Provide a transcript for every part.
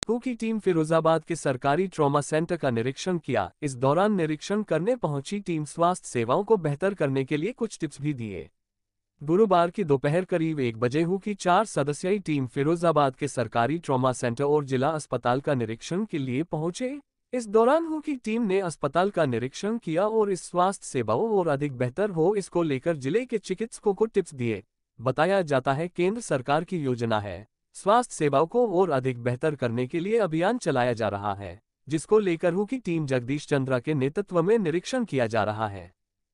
हू की टीम फिरोजाबाद के सरकारी ट्रॉमा सेंटर का निरीक्षण किया। इस दौरान निरीक्षण करने पहुंची टीम स्वास्थ्य सेवाओं को बेहतर करने के लिए कुछ टिप्स भी दिए। गुरुवार की दोपहर करीब 1 बजे हू की 4 सदस्यीय टीम फिरोजाबाद के सरकारी ट्रॉमा सेंटर और जिला अस्पताल का निरीक्षण के लिए पहुंचे। इस दौरान हू की टीम ने अस्पताल का निरीक्षण किया और इस स्वास्थ्य सेवाओं और अधिक बेहतर हो इसको लेकर जिले के चिकित्सकों को टिप्स दिए। बताया जाता है केंद्र सरकार की योजना है, स्वास्थ्य सेवाओं को और अधिक बेहतर करने के लिए अभियान चलाया जा रहा है, जिसको लेकर हू की टीम जगदीश चंद्रा के नेतृत्व में निरीक्षण किया जा रहा है।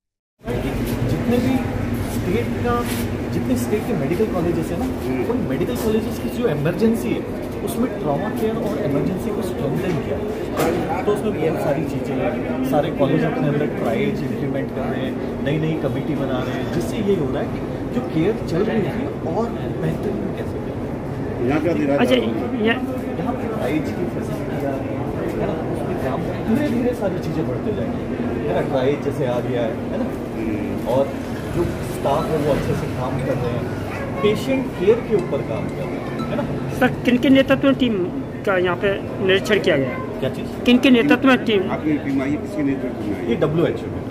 जितने स्टेट के मेडिकल कॉलेजेस है ना, उन मेडिकल कॉलेजेस की जो इमरजेंसी है उसमें ट्रॉमा केयर और इमरजेंसी को स्ट्रेंथन किया। तो उसमें ये सारी चीज़ें हैं, सारे कॉलेज अपने अंदर ट्रायल्स इम्प्लीमेंट कर रहे हैं, नई नई कमेटी बना रहे हैं, जिससे ये हो रहा है कि जो केयर चल रही है और बेहतरीन कैसे करें। अच्छा, यहाँ पर ट्रायल्स की फैसिलिटी है ना, उसमें काम धीरे धीरे सारी चीज़ें बढ़ते जाएंगी, है ना। ट्रायल जैसे आ गया है ना, और जो स्टाफ है वो अच्छे से काम कर रहे हैं, पेशेंट केयर के ऊपर काम कर रहे हैं, है ना। सर, किन के नेतृत्व में टीम का यहाँ पे निरीक्षण किया गया? क्या चीज़? किन के नेतृत्व में टीम? आपकी टीम आई, किसके नेतृत्व में? ये WHO में।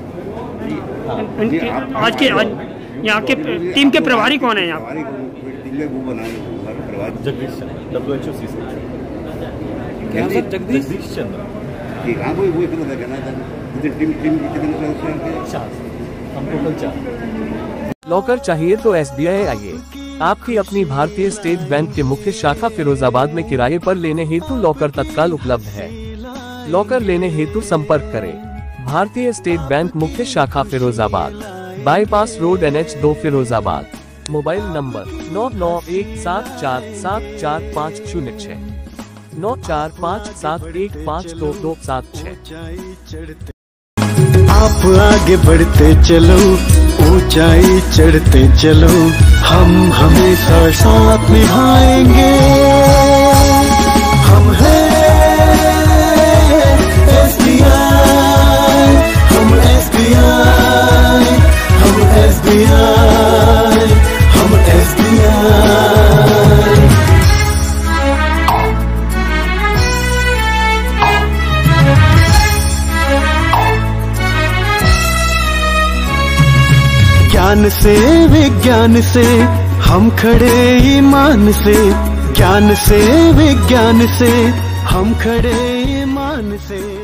आज के यहाँ के टीम के प्रभारी कौन है? यहाँ वो बनाए प्रभारी जगदीश चंद्र, WHO से जगदीश चंद्र। ठीक है, वो इतना कहना था। टीम कितने सदस्य हैं? 4, हम टोटल 4। लॉकर चाहिए तो SBI आइए। आपकी अपनी भारतीय स्टेट बैंक के मुख्य शाखा फिरोजाबाद में किराए पर लेने हेतु लॉकर तत्काल उपलब्ध है। लॉकर लेने हेतु संपर्क करें भारतीय स्टेट बैंक मुख्य शाखा Firozabad, bypass road NH2 Firozabad. Mobile number 9917474506 9457152276। आप आगे बढ़ते चलो, ऊंचाई चढ़ते चलो, हम हमेशा साथ निभाएंगे। हम हैं SBI, हम SBI, हम SBI, हम SBI। ज्ञान से विज्ञान से हम खड़े ईमान से, ज्ञान से विज्ञान से हम खड़े ईमान से।